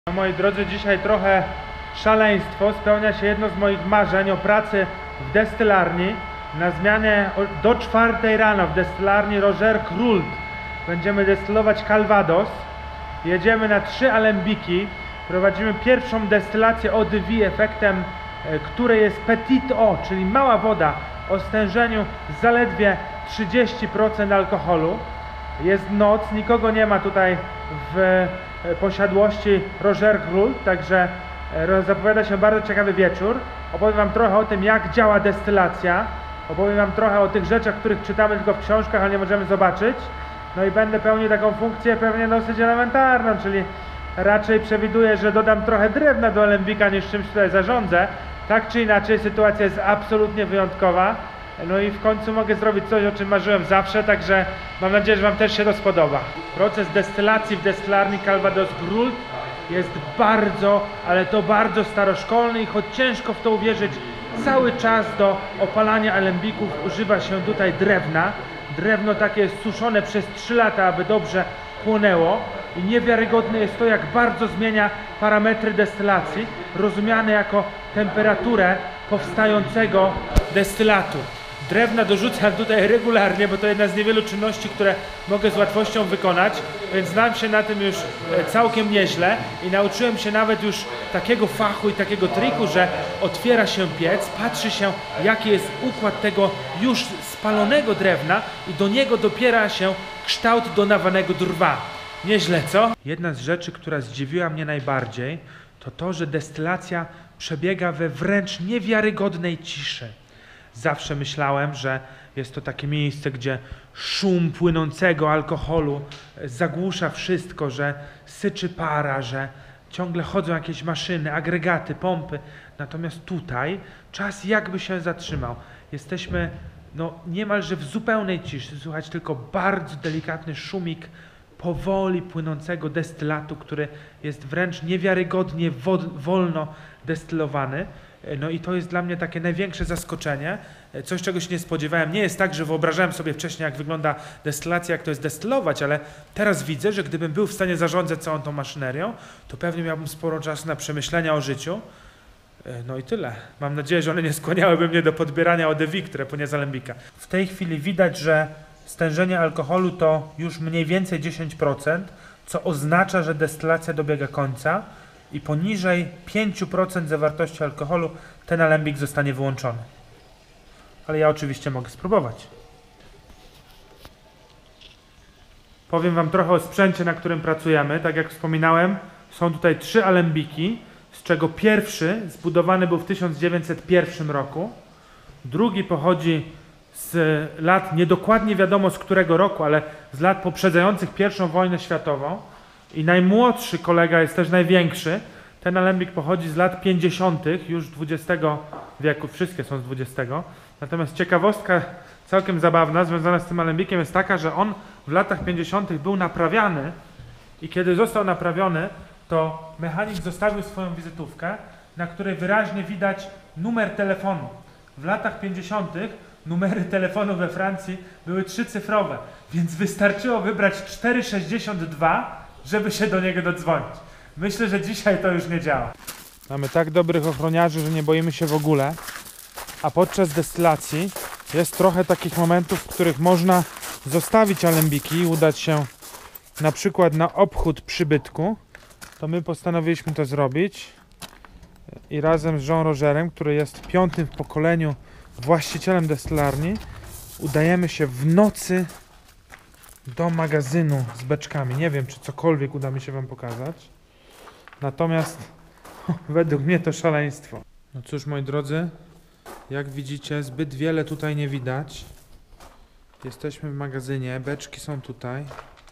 No, moi drodzy, dzisiaj trochę szaleństwo. Spełnia się jedno z moich marzeń o pracy w destylarni. Na zmianę do 4 rano w destylarni Roger Krult będziemy destylować Calvados. Jedziemy na 3 alembiki. Prowadzimy pierwszą destylację eau de vie efektem, której jest petit eau, czyli mała woda o stężeniu zaledwie 30% alkoholu. Jest noc, nikogo nie ma tutaj w posiadłości Roger Krult, także zapowiada się bardzo ciekawy wieczór. Opowiem Wam trochę o tym, jak działa destylacja. Opowiem Wam trochę o tych rzeczach, których czytamy tylko w książkach, ale nie możemy zobaczyć. No i będę pełnił taką funkcję pewnie dosyć elementarną, czyli raczej przewiduję, że dodam trochę drewna do alembika, niż czymś tutaj zarządzę. Tak czy inaczej sytuacja jest absolutnie wyjątkowa. No i w końcu mogę zrobić coś, o czym marzyłem zawsze, także mam nadzieję, że Wam też się to spodoba. Proces destylacji w destylarni Calvados Krult jest bardzo, ale to bardzo staroszkolny i choć ciężko w to uwierzyć, cały czas do opalania alembików używa się tutaj drewna. Drewno takie jest suszone przez 3 lata, aby dobrze płonęło. I niewiarygodne jest to, jak bardzo zmienia parametry destylacji, rozumiane jako temperaturę powstającego destylatu. Drewna dorzucam tutaj regularnie, bo to jedna z niewielu czynności, które mogę z łatwością wykonać, więc znam się na tym już całkiem nieźle i nauczyłem się nawet już takiego fachu i takiego triku, że otwiera się piec, patrzy się, jaki jest układ tego już spalonego drewna i do niego dopiera się kształt dodawanego drwa. Nieźle, co? Jedna z rzeczy, która zdziwiła mnie najbardziej, to to, że destylacja przebiega we wręcz niewiarygodnej ciszy. Zawsze myślałem, że jest to takie miejsce, gdzie szum płynącego alkoholu zagłusza wszystko, że syczy para, że ciągle chodzą jakieś maszyny, agregaty, pompy. Natomiast tutaj czas jakby się zatrzymał. Jesteśmy niemalże w zupełnej ciszy. Słychać tylko bardzo delikatny szumik powoli płynącego destylatu, który jest wręcz niewiarygodnie wolno destylowany. No i to jest dla mnie takie największe zaskoczenie, coś czego się nie spodziewałem. Nie jest tak, że wyobrażałem sobie wcześniej, jak wygląda destylacja, jak to jest destylować, ale teraz widzę, że gdybym był w stanie zarządzać całą tą maszynerią, to pewnie miałbym sporo czasu na przemyślenia o życiu. No i tyle. Mam nadzieję, że one nie skłaniałyby mnie do podbierania eau de vie, które płynie z alembika. W tej chwili widać, że stężenie alkoholu to już mniej więcej 10%, co oznacza, że destylacja dobiega końca i poniżej 5% zawartości alkoholu ten alembik zostanie wyłączony. Ale ja oczywiście mogę spróbować. Powiem Wam trochę o sprzęcie, na którym pracujemy. Tak jak wspominałem, są tutaj 3 alembiki, z czego pierwszy zbudowany był w 1901 roku, drugi pochodzi z lat, niedokładnie wiadomo z którego roku, ale z lat poprzedzających I wojnę światową i najmłodszy kolega jest też największy. Ten alembik pochodzi z lat 50. już XX wieku, wszystkie są z XX. Natomiast ciekawostka całkiem zabawna związana z tym alembikiem jest taka, że on w latach 50. był naprawiany i kiedy został naprawiony, to mechanik zostawił swoją wizytówkę, na której wyraźnie widać numer telefonu. W latach 50. numery telefonu we Francji były 3-cyfrowe, więc wystarczyło wybrać 462, żeby się do niego dodzwonić. Myślę, że dzisiaj to już nie działa. Mamy tak dobrych ochroniarzy, że nie boimy się w ogóle, a podczas destylacji jest trochę takich momentów, w których można zostawić alembiki i udać się na przykład na obchód przybytku. To my postanowiliśmy to zrobić i razem z Jean Rogerem, który jest 5. w pokoleniu właścicielem destylarni, udajemy się w nocy do magazynu z beczkami. Nie wiem, czy cokolwiek uda mi się Wam pokazać. Natomiast według mnie to szaleństwo. No cóż, moi drodzy, jak widzicie, zbyt wiele tutaj nie widać. Jesteśmy w magazynie, beczki są tutaj.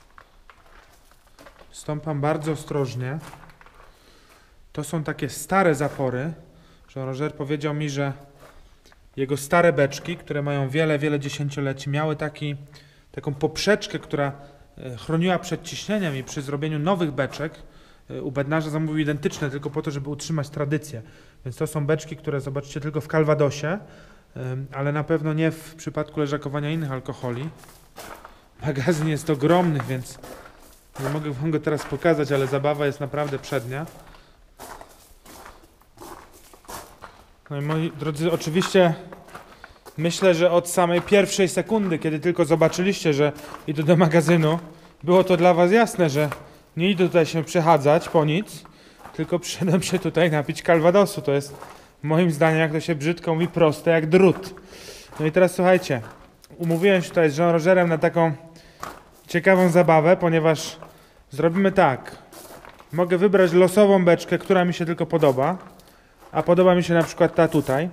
Stąpam bardzo ostrożnie. To są takie stare zapory. Jean Roger powiedział mi, że jego stare beczki, które mają wiele dziesięcioleci, miały taką poprzeczkę, która chroniła przed ciśnieniem i przy zrobieniu nowych beczek u bednarza zamówił identyczne, tylko po to, żeby utrzymać tradycję. Więc to są beczki, które zobaczycie tylko w Calvadosie, ale na pewno nie w przypadku leżakowania innych alkoholi. Magazyn jest ogromny, więc Nie mogę wam go teraz pokazać, ale zabawa jest naprawdę przednia. No i moi drodzy, oczywiście myślę, że od samej pierwszej sekundy, kiedy tylko zobaczyliście, że idę do magazynu, było to dla was jasne, że nie idę tutaj się przechadzać po nic, tylko przyszedłem się tutaj napić Calvadosu. To jest moim zdaniem, jak to się brzydko mówi, proste jak drut. No i teraz słuchajcie, umówiłem się tutaj z Jean Rogerem na taką ciekawą zabawę, ponieważ zrobimy tak. Mogę wybrać losową beczkę, która mi się tylko podoba, a podoba mi się na przykład ta tutaj.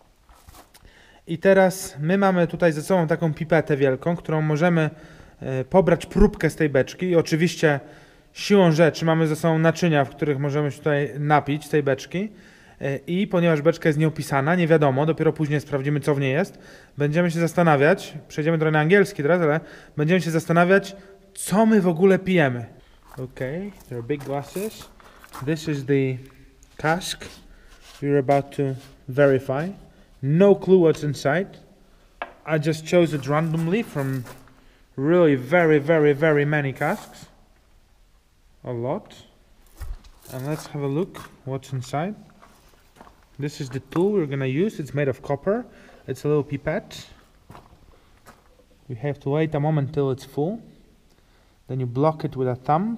I teraz my mamy tutaj ze sobą taką pipetę wielką, którą możemy pobrać próbkę z tej beczki i oczywiście siłą rzeczy mamy ze sobą naczynia, w których możemy się tutaj napić z tej beczki i ponieważ beczka jest nieopisana, nie wiadomo, dopiero później sprawdzimy, co w niej jest, będziemy się zastanawiać, przejdziemy trochę na angielski teraz, ale będziemy się zastanawiać, co my w ogóle pijemy. Okay, there are big glasses. This is the cask we're about to verify. No clue what's inside. I just chose it randomly from really very many casks. A lot. And let's have a look what's inside. This is the tool we're gonna use. It's made of copper. It's a little pipette. We have to wait a moment till it's full. Then you block it with a thumb.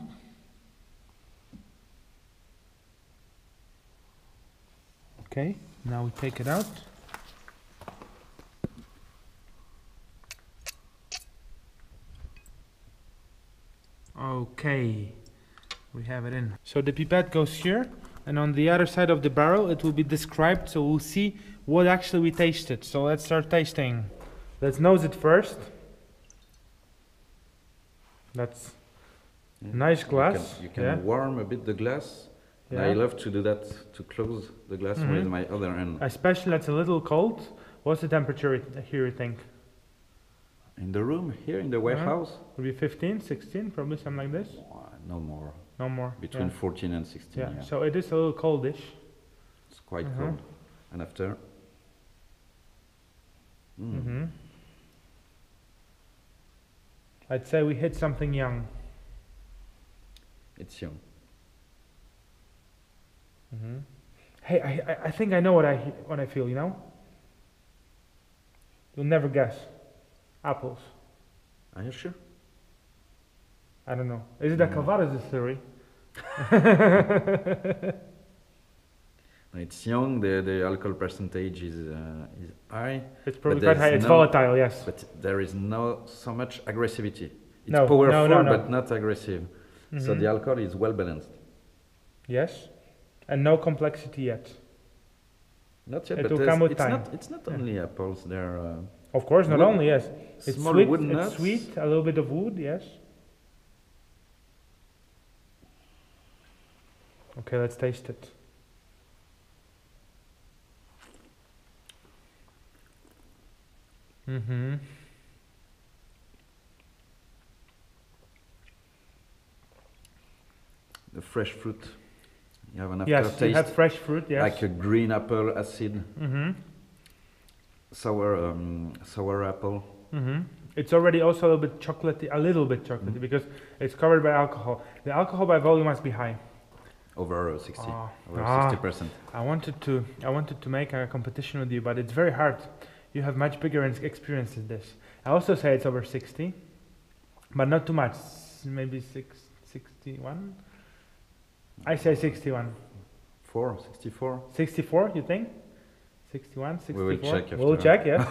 Okay, now we take it out. Okay, we have it in. So the pipette goes here, and on the other side of the barrel it will be described, so we'll see what actually we tasted. So let's start tasting. Let's nose it first. That's nice glass. You can warm a bit the glass. Yeah. I love to do that, to close the glass with my other hand. Especially it's a little cold. What's the temperature here, you think? In the room, here in the warehouse? Would be 15, 16, probably something like this? No more. No more. Between 14 and 16, yeah. So it is a little coldish. It's quite cold. And after? I'd say we hit something young. It's young. Hey, I think I know what I feel, you know? You'll never guess. Apples. Are you sure? I don't know. Is it a Calvados distillery? It's young, the alcohol percentage is high. It's probably quite high, it's volatile, yes. But there is no so much aggressivity. It's no, powerful no. but not aggressive. So the alcohol is well balanced. Yes. And no complexity yet. Not yet, it but will come with time. It's not only apples, there are... of course, not only, yes. It's small sweet, wood nuts. It's sweet, a little bit of wood, yes. Okay, let's taste it. The fresh fruit. You have an yes, aftertaste. you have fresh fruit, yes. Like a green apple acid. Sour apple. It's already also a little bit chocolatey, because it's covered by alcohol. The alcohol by volume must be high. Over 60%. I wanted to make a competition with you, but it's very hard. You have much bigger experience in this. I also say it's over 60, but not too much. Maybe 61. I say 61. 64. 64, you think? 61, 64? We will check after. We'll check, yes.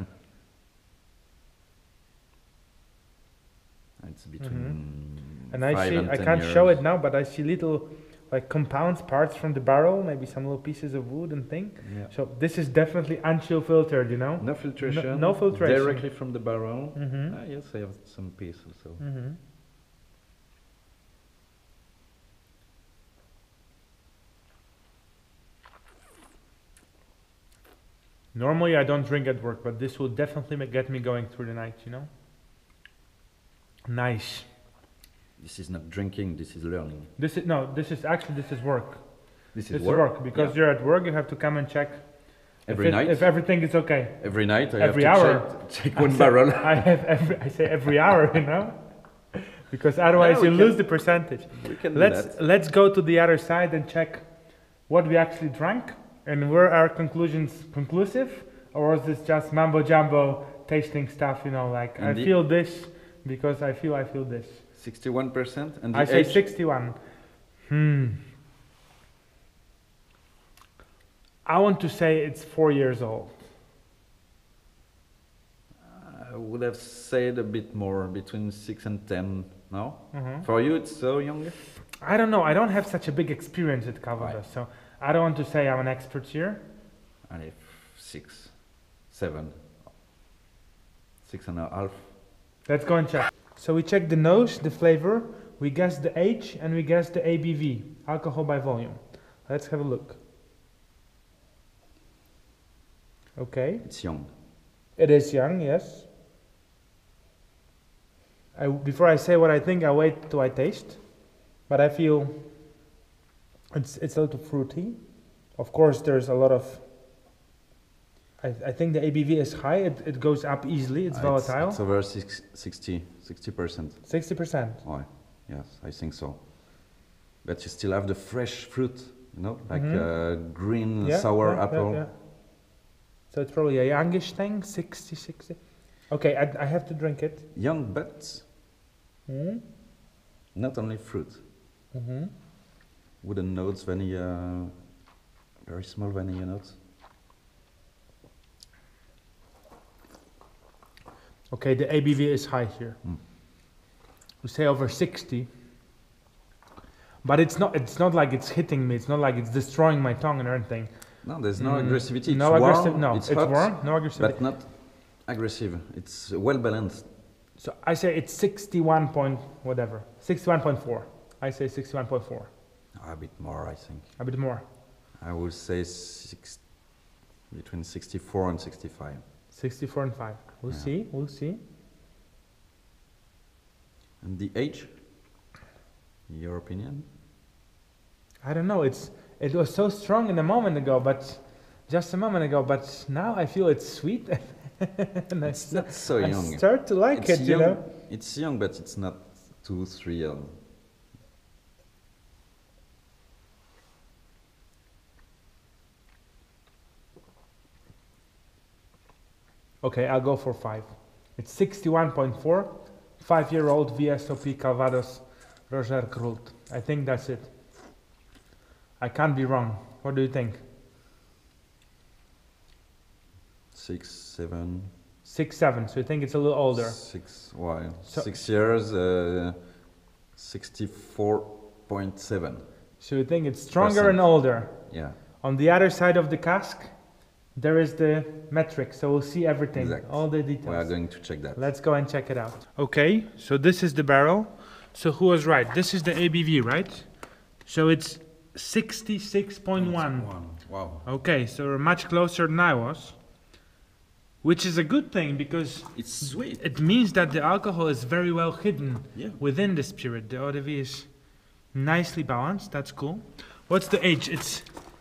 It's between and 5 I see, and 10 I can't years. show it now, but I see little like compounds, parts from the barrel, maybe some little pieces of wood and thing. Yeah. So this is definitely unchill filtered, you know? No filtration. No filtration. Directly from the barrel. Yes, I have some piece also. Normally I don't drink at work, but this will definitely get me going through the night, you know? Nice. This is not drinking, this is learning. This is work. This is is work because you're at work. You have to come and check every night. If everything is okay. Every night I every have to hour. check one barrel. I say every hour, you know. because otherwise we you can- lose the percentage. We can do that. Let's go to the other side and check what we actually drank and were our conclusions conclusive, or was this just mambo jumbo tasting stuff? You know, like And I the- feel this because I feel this. 61%, and the I say age? 61. I want to say it's 4 years old. I would have said a bit more, between 6 and 10. No? Mhm. For you, it's so young. I don't know. I don't have such a big experience at Calvados, so I don't want to say I'm an expert here. And if 6, 7, 6.5. Let's go and check. So we check the nose, the flavor, we guess the age, and we guess the ABV, alcohol by volume. Let's have a look. Okay, It's young. it is young, yes. Before I say what I think, I wait till I taste. But I feel it's a little fruity. Of course, there's a lot of. I think the ABV is high. It goes up easily. It's volatile. It's over 60%. 60%. Why? Yes, I think so. But you still have the fresh fruit, you know, like green sour apple. Yeah. So it's probably a youngish thing, 60. Okay, I have to drink it. Young, but Mm. not only fruit. Mm-hmm. Wooden notes, vanilla, very small vanilla notes. Okay, the ABV is high here. We say over 60. But it's not like it's hitting me. It's not like it's destroying my tongue or anything. No, there's no aggressivity. It's No warm, aggressive. No, it's it's hot, warm. No aggressivity. but not aggressive. It's well balanced. So I say it's 61 point whatever. 61.4. I say 61.4. A bit more, I think. A bit more. I would say between 64 and 65. 64 and 5. We'll Yeah. see. We'll see. And the age? Your opinion? I don't know. It was so strong in a moment ago, but just a moment ago. But now I feel it's sweet. And It's not so I young. start to like It's it. young. You know. It's young, but it's not 2, 3 years. Okay, I'll go for 5. It's 61.4. 5-year-old VSOP Calvados Roger Krult. I think that's it. I can't be wrong. What do you think? 6, 7. 6, 7. So you think it's a little older? 6, why? So- 6 years, 64.7. So you think it's stronger Percent. and older? Yeah, On the other side of the cask, there is the metric. So we'll see everything, Exact. all the we are details. going to check that. Let's go and check it out. Okay, so this is the barrel. So who was right? This is the ABV, right? So it's 66.1. Wow. Okay, so we're much closer than I was. Which is a good thing because It's sweet. it means that the alcohol is very well hidden Yeah. within the spirit. The eau-de-vie is nicely balanced. That's cool. What's the age? It's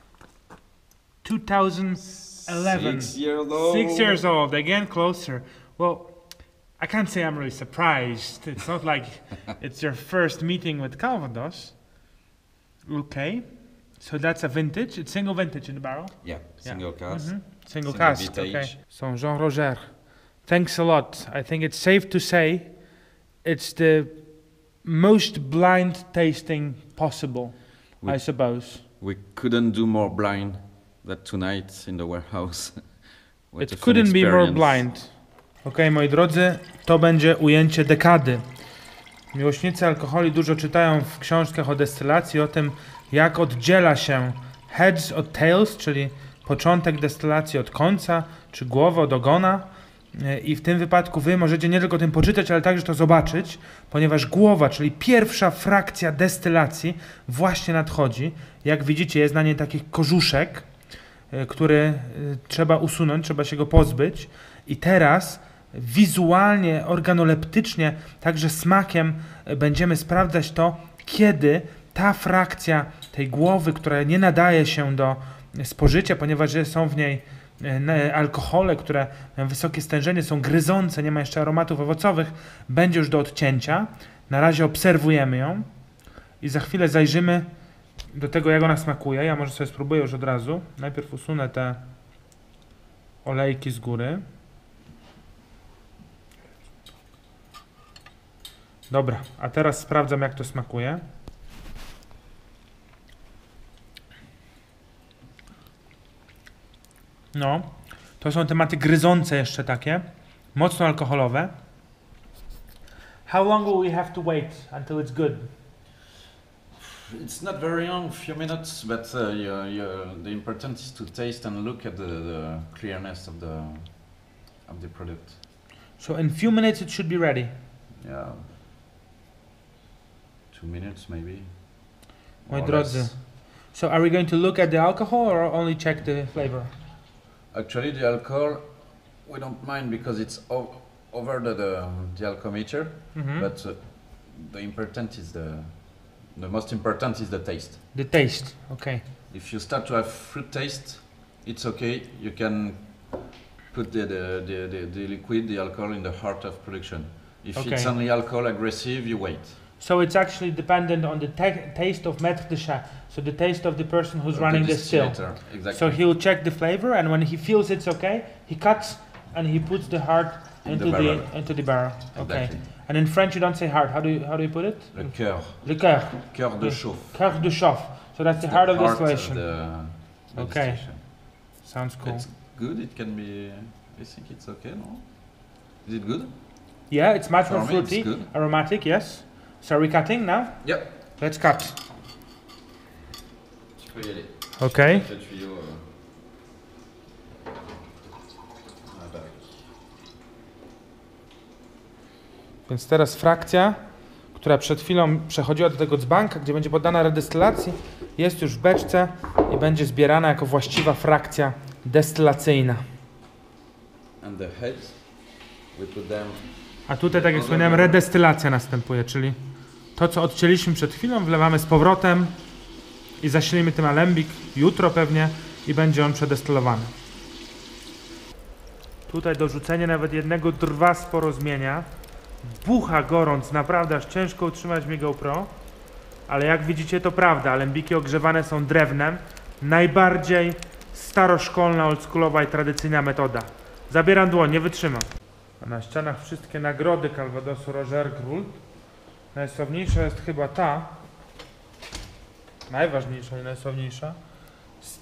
2011. 6 years old. 6 years old. Again, closer. Well, I can't say I'm really surprised. It's not like it's your first meeting with Calvados. Okay. So that's a vintage. It's single vintage in the barrel. Yeah, single cask. Single Single cask. vintage. Okay. So Jean Roger, thanks a lot. I think it's safe to say it's the most blind tasting possible, I We- suppose. We couldn't do more blind than tonight in the warehouse. What a It fun couldn't be more experience. blind. Okej, moi drodzy, to będzie ujęcie dekady. Miłośnicy alkoholi dużo czytają w książkach o destylacji, o tym, jak oddziela się heads od tails, czyli początek destylacji od końca, czy głowę od ogona. I w tym wypadku wy możecie nie tylko o tym poczytać, ale także to zobaczyć, ponieważ głowa, czyli pierwsza frakcja destylacji właśnie nadchodzi. Jak widzicie, jest na niej taki korzuszek, który trzeba usunąć, trzeba się go pozbyć. I teraz wizualnie, organoleptycznie, także smakiem będziemy sprawdzać to, kiedy ta frakcja tej głowy, która nie nadaje się do spożycia, ponieważ są w niej alkohole, które mają wysokie stężenie, są gryzące, nie ma jeszcze aromatów owocowych, będzie już do odcięcia. Na razie obserwujemy ją i za chwilę zajrzymy do tego, jak ona smakuje. Ja może sobie spróbuję już od razu. Najpierw usunę te olejki z góry. Dobra, a teraz sprawdzam, jak to smakuje. No, to są tematy gryzące jeszcze takie, mocno alkoholowe. How long will we have to wait until it's good? It's not very long, few minutes, but the important is to taste and look at the clearness of the product. So in few minutes it should be ready. Yeah, 2 minutes maybe. Moi drodzy, so are we going to look at the alcohol or only check the flavor? Actually, the alcohol we don't mind because it's over the alcometer, but the important is the most important is the taste. The taste, okay. If you start to have fruit taste, it's okay. You can put the liquid, the alcohol in the heart of production. If it's only alcohol aggressive, you wait. So it's actually dependent on the taste of maître de chai, so the taste of the person who's running the still. Exactly. So he'll check the flavor, and when he feels it's okay, he cuts and he puts the heart into the barrel. Okay. Exactly. And in French you don't say heart. How do you put it? Le cœur. Le cœur. Cœur de chauffe. Cœur de chauffe. So that's the heart of distillation. Okay. Distillation. Sounds cool. It's good. It can be. I think it's okay. No. Is it good? Yeah, it's much For more me, fruity, it's good. aromatic. Yes. So are we cutting now? Yep. Let's cut. Okay. Więc teraz frakcja, która przed chwilą przechodziła do tego dzbanka, gdzie będzie poddana redestylacji, jest już w beczce i będzie zbierana jako właściwa frakcja destylacyjna. A tutaj, tak jak wspomniałem, redestylacja następuje, czyli to, co odcięliśmy przed chwilą, wlewamy z powrotem i zasilimy tym alembik jutro pewnie i będzie on przedestylowany. Tutaj dorzucenie nawet jednego drwa sporo zmienia. Bucha gorąc, naprawdę aż ciężko utrzymać mi GoPro, ale jak widzicie to prawda, alembiki ogrzewane są drewnem, najbardziej staroszkolna, oldschoolowa i tradycyjna metoda. Zabieram dłoń, nie wytrzymam. A na ścianach wszystkie nagrody Calvadosu Roger Grult. Najsławniejsza jest chyba ta, najważniejsza i najsławniejsza, z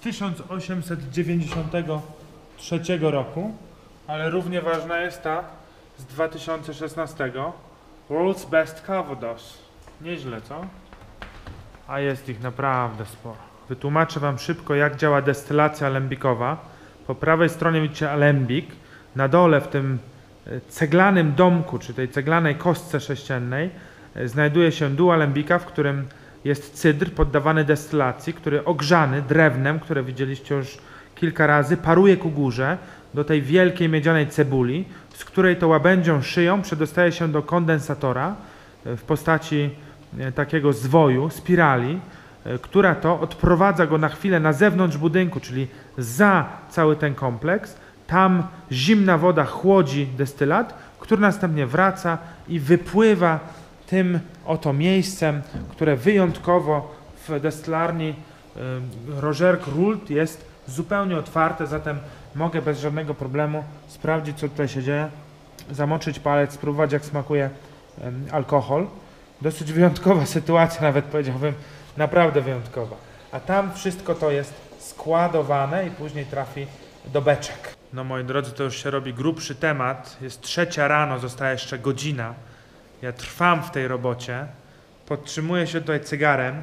1893 roku, ale równie ważna jest ta z 2016. World's Best Calvados. Nieźle, co? A jest ich naprawdę sporo. Wytłumaczę wam szybko, jak działa destylacja alembikowa. Po prawej stronie widzicie alembik. Na dole w tym ceglanym domku, czy tej ceglanej kostce sześciennej, znajduje się dół alembika, w którym jest cydr poddawany destylacji, który ogrzany drewnem, które widzieliście już kilka razy, paruje ku górze do tej wielkiej miedzianej cebuli, z której to łabędzią szyją przedostaje się do kondensatora w postaci takiego zwoju, spirali, która to odprowadza go na chwilę na zewnątrz budynku, czyli za cały ten kompleks. Tam zimna woda chłodzi destylat, który następnie wraca i wypływa tym oto miejscem, które wyjątkowo w destylarni Roger Grult jest zupełnie otwarte, zatem mogę bez żadnego problemu sprawdzić, co tutaj się dzieje, zamoczyć palec, spróbować, jak smakuje alkohol. Dosyć wyjątkowa sytuacja, nawet powiedziałbym, naprawdę wyjątkowa. A tam wszystko to jest składowane i później trafi do beczek. No moi drodzy, to już się robi grubszy temat. Jest 3 rano, zostaje jeszcze godzina. Ja trwam w tej robocie, podtrzymuję się tutaj cygarem,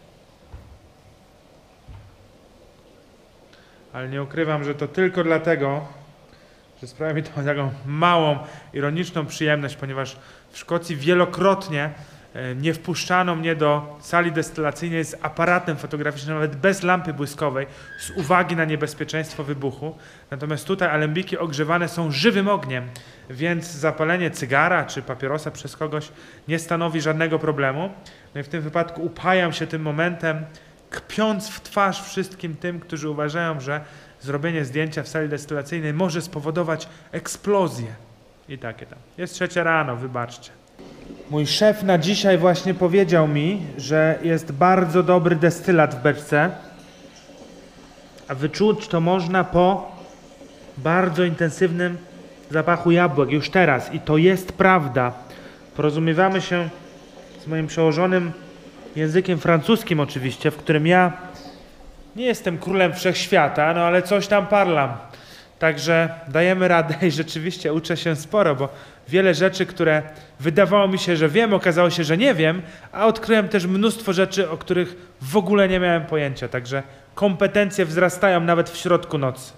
ale nie ukrywam, że to tylko dlatego, że sprawia mi to taką małą, ironiczną przyjemność, ponieważ w Szkocji wielokrotnie nie wpuszczano mnie do sali destylacyjnej z aparatem fotograficznym, nawet bez lampy błyskowej, z uwagi na niebezpieczeństwo wybuchu. Natomiast tutaj alembiki ogrzewane są żywym ogniem, więc zapalenie cygara czy papierosa przez kogoś nie stanowi żadnego problemu. No i w tym wypadku upajam się tym momentem, kpiąc w twarz wszystkim tym, którzy uważają, że zrobienie zdjęcia w sali destylacyjnej może spowodować eksplozję. I takie tam. Jest 3 rano, wybaczcie. Mój szef na dzisiaj właśnie powiedział mi, że jest bardzo dobry destylat w beczce, a wyczuć to można po bardzo intensywnym zapachu jabłek już teraz i to jest prawda. Porozumiewamy się z moim przełożonym językiem francuskim oczywiście, w którym ja nie jestem królem wszechświata, no ale coś tam parlam. Także dajemy radę i rzeczywiście uczę się sporo, bo wiele rzeczy, które wydawało mi się, że wiem, okazało się, że nie wiem, a odkryłem też mnóstwo rzeczy, o których w ogóle nie miałem pojęcia. Także kompetencje wzrastają nawet w środku nocy.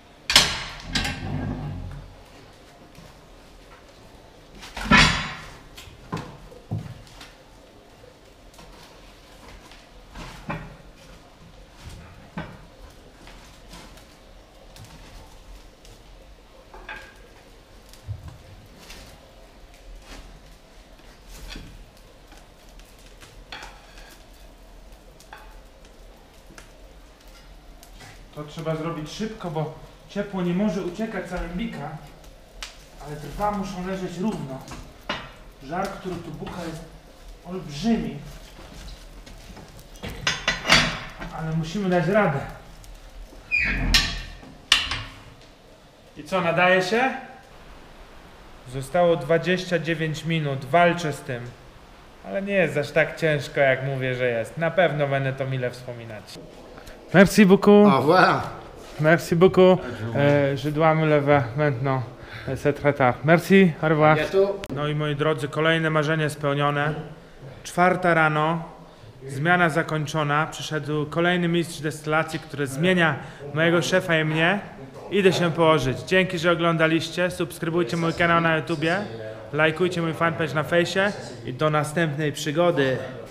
To trzeba zrobić szybko, bo ciepło nie może uciekać z alembika, ale drwa muszą leżeć równo. Żar, który tu bucha, jest olbrzymi, ale musimy dać radę. I co, nadaje się? Zostało 29 minut, walczę z tym. Ale nie jest aż tak ciężko, jak mówię, że jest. Na pewno będę to mile wspominać. Merci beaucoup. Au revoir. Merci beaucoup. Je dois me lever maintenant. C'est très tard. Merci. Au revoir. No i moi drodzy, kolejne marzenie spełnione. 4 rano, zmiana zakończona. Przyszedł kolejny mistrz destylacji, który zmienia mojego szefa i mnie. Idę się położyć. Dzięki, że oglądaliście. Subskrybujcie mój kanał na YouTubie. Lajkujcie mój fanpage na fejsie. I do następnej przygody.